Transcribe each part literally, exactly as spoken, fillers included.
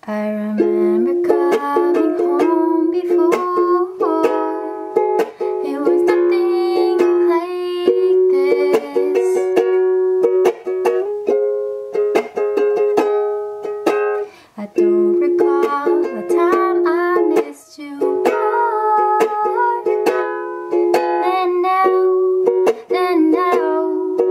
I remember coming home before. It was nothing like this. I don't recall the time I missed you more than now, than now.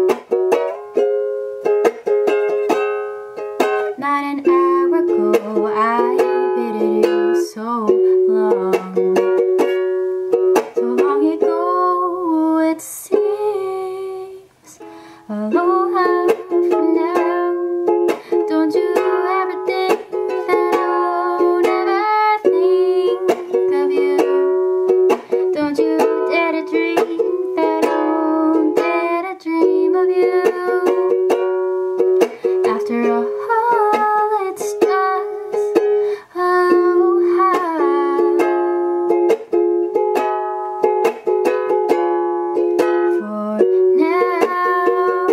Not an hour ago I pitied you so long, so long ago it seems. Aloha for now. Don't you ever think that I'll never think of you. Don't you dare to dream that I'll dare to dream of you. After all it's just aloha. For now.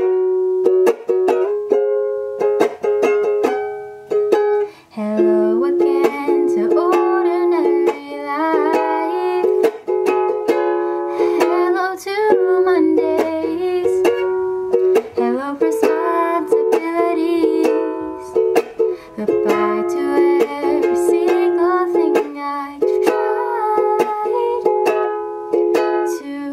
Hello again to ordinary life. Hello to Mondays. Hello responsibilities. Goodbye to every single thing I tried to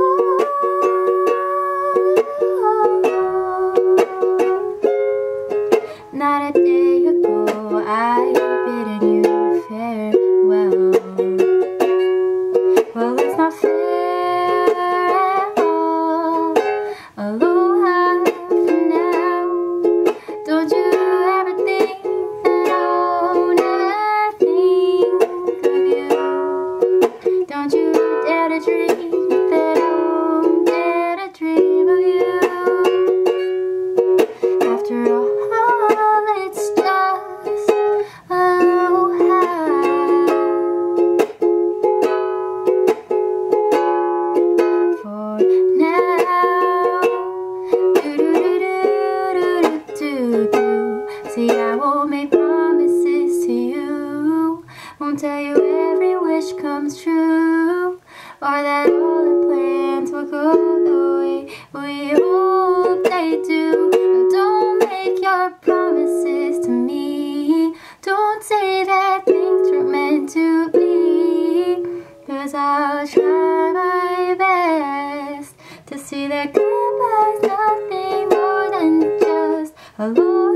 hold. Not a day ago I bidden you farewell. Well, it's not fair at all. Aloha for now. Don't you ever think that I'll never think of you. Don't you dare to dream that I'll dare to dream of you. After all it's just aloha. For now. Do do do do do do do. See, I won't make promises to you. Won't tell you every wish comes true, or that all our plans will go the way we hope they do. But don't make your promises to me. Don't say that things were meant to be, 'cause I'll try my best to see that goodbye's nothing more than just a